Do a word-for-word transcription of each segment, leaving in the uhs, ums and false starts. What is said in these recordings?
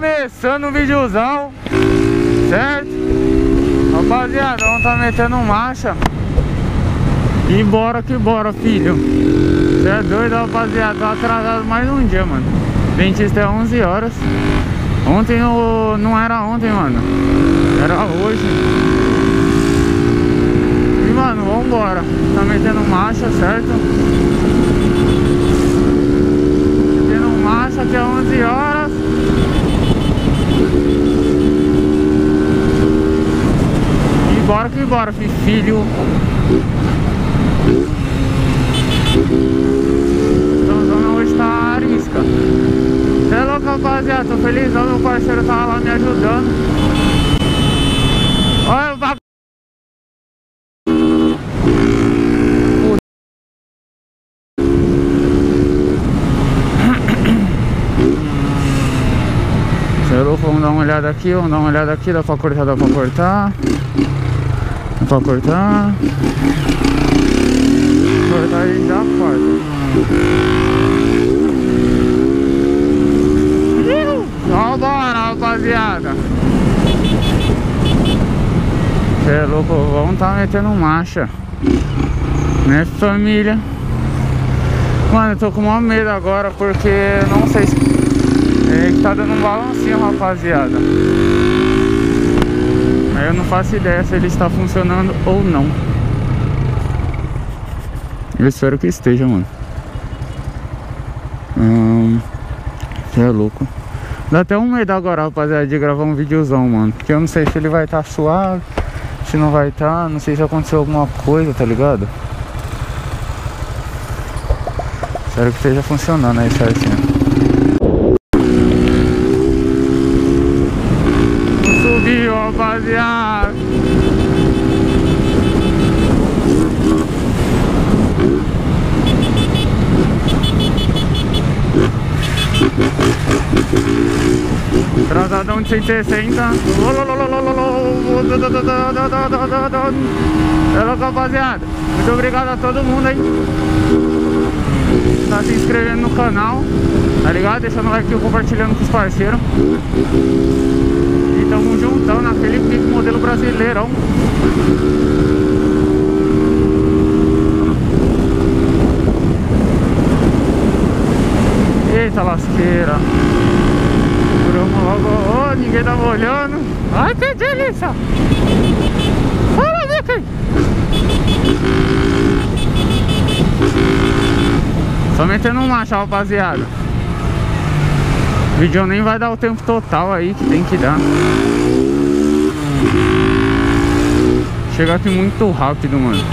Começando o videozão, certo? Rapaziada, vamos tá metendo marcha. E bora que bora, filho. Você é doido, rapaziada. Tô atrasado mais um dia, mano. Dentista é onze horas. Ontem eu... não era ontem, mano. Era hoje. E, mano, vambora. Tá metendo marcha, certo? Metendo marcha que é onze horas. E bora que bora, filho. Então, zona hoje tá arisca. Cê é louco, rapaziada, tô felizão, meu parceiro tava lá me ajudando. Olha o bagulho. Cê é louco, vamos dar uma olhada aqui, vamos dar uma olhada aqui, dá pra cortar, dá pra cortar. Dá pra cortar. Cortar e já corta. Vambora, rapaziada. Cê é louco, vamos tá metendo marcha, né, família? Mano, eu tô com o maior medo agora porque não sei se é que tá dando um balancinho, rapaziada. Aí eu não faço ideia se ele está funcionando ou não. Eu espero que esteja, mano. Hum, Cê é louco. Dá até um medo agora, rapaziada, de gravar um videozão, mano. Porque eu não sei se ele vai estar tá suave, se não vai estar, tá, não sei se aconteceu alguma coisa, tá ligado? Espero que esteja funcionando aí certinho. Subiu, rapaziada. Atrasadão de cento e sessenta. É louco, rapaziada. Muito obrigado a todo mundo aí tá se inscrevendo no canal, tá ligado? Deixando o like e compartilhando com os parceiros. E tamo juntão naquele pico modelo brasileirão. Eita lasqueira. Vamos logo, oh, ninguém tava olhando. Ai, que delícia. Fala, Vicky. Só metendo marcha, rapaziada. O vídeo nem vai dar o tempo total aí que tem que dar. Chega aqui muito rápido, mano.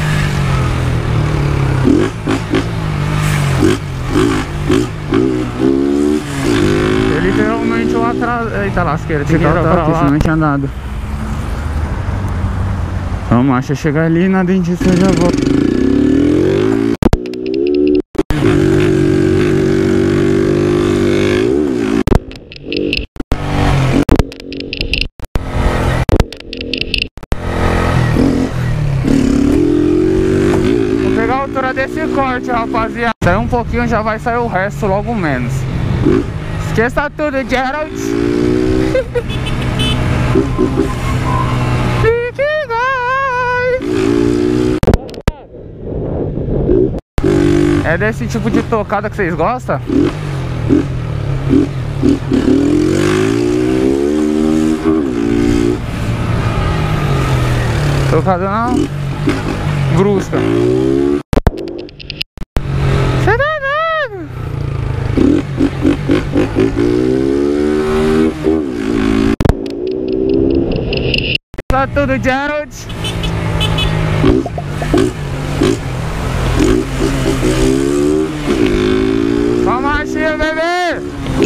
Literalmente eu atraso. Eita lasqueira, tinha que ir pra lá, não tinha nada. A marcha chega ali na dentista eu já vou. Vou pegar a altura desse corte, rapaziada. Sai um pouquinho, já vai sair o resto logo menos. Esqueça tudo, Gerald. É desse tipo de tocada que vocês gostam? Tocada não? Brusca. Tá tudo, Gerald. Só marchinha, bebê.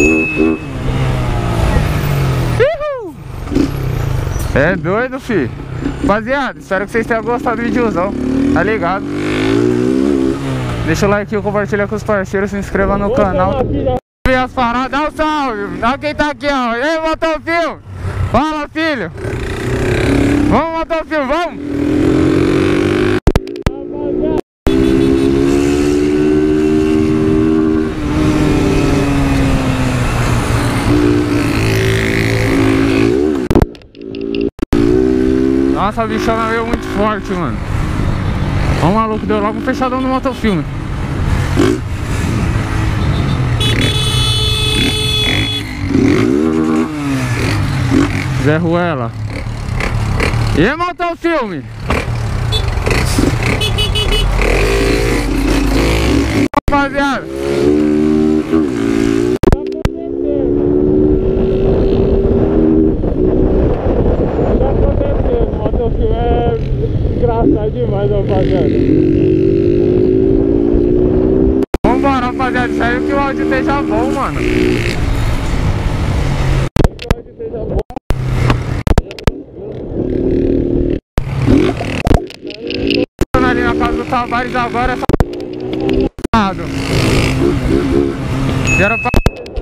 Uhul. É doido, fi. Rapaziada, espero que vocês tenham gostado do videozão. Tá ligado? Deixa o like e compartilha com os parceiros. Se inscreva no canal. E as paradas, dá um salve. Dá quem tá aqui, ó. E aí, botou o filme. Fala, filho. Vamos botar o filme, vamos! Nossa, a bichona veio muito forte, mano. Ó, o maluco deu logo um fechadão no motofilme. Zé Ruela. E motofilme? Rapaziada, tá acontecendo, o motofilme é engraçado demais, rapaziada. Vambora, rapaziada, espero que o áudio esteja bom, mano. Que o áudio esteja bom. Ali na casa do Tavares agora é só era pra...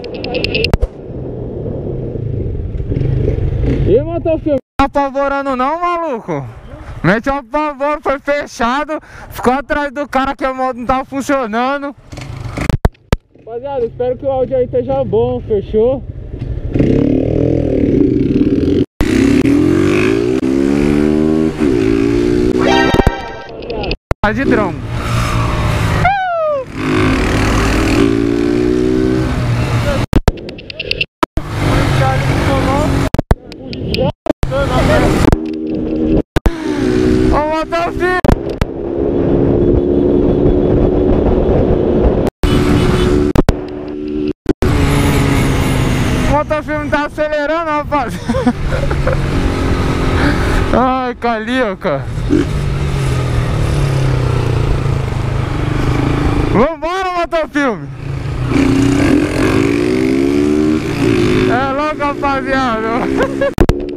E motofilme, não tá apavorando não, maluco? Mete um apavoro, foi fechado. Ficou atrás do cara que a moto não tava funcionando. Rapaziada, espero que o áudio aí esteja bom, fechou? Tá de drone. Ô, motofilme! O motofilme tá acelerando, rapaz. Ai, Calioca. Vambora, motofilme! É louco, rapaziada!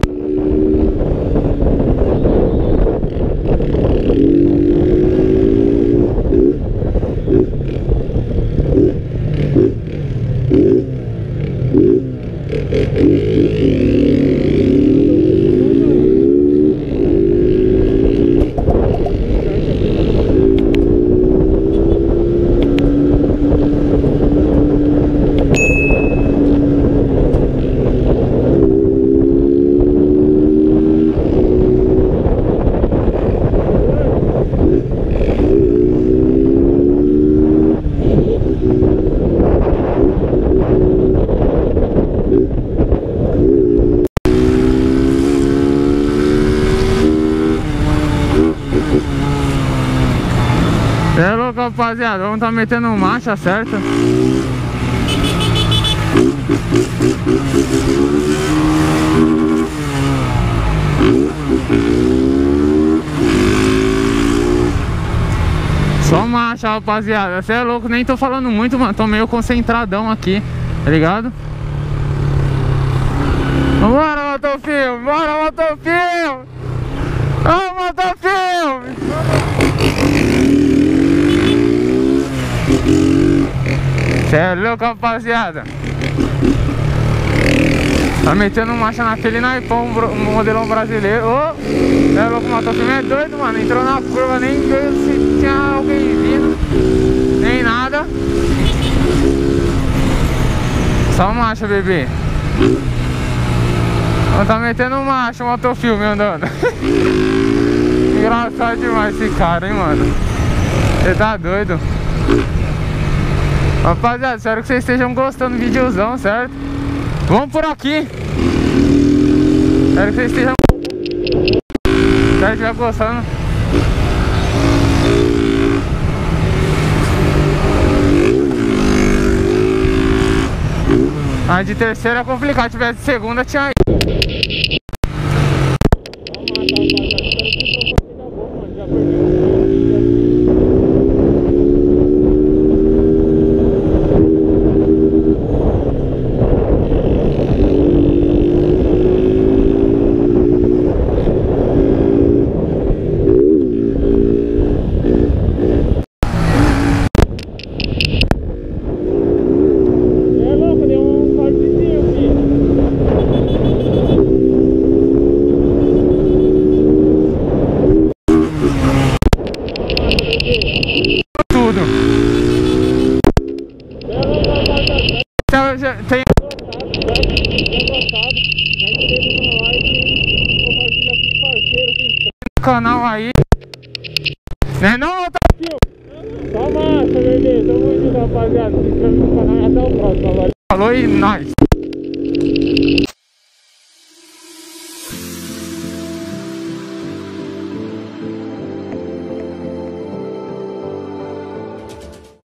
É louco, rapaziada, vamos tá metendo marcha certa. Só marcha, rapaziada. Você é louco, nem tô falando muito, mano. Tô meio concentradão aqui, tá ligado? Bora, motofilme! Bora, motofilme! Ô, motofilme! Cê é louco, rapaziada. Tá metendo marcha naquele naipão, modelão brasileiro. Ô, cê é louco, o motofilme é doido, mano. Entrou na curva, nem viu se tinha alguém vindo, nem nada. Só marcha, bebê. Tá metendo marcha o motofilme andando. Engraçado demais esse cara, hein, mano. Você tá doido. Rapaziada, espero que vocês estejam gostando do videozão, certo? Vamos por aqui. Espero que vocês estejam... Se estiver gostando. A de terceira é complicado, se tivesse de segunda tinha ido. Já tem gostado, mete o dedo no like e compartilha com os parceiros, se inscreve. canal aí. Né não, tá aqui, Tá massa, bebê. Tamo junto, rapaziada. Se inscreve no canal e até o próximo. Valeu. falou e nós.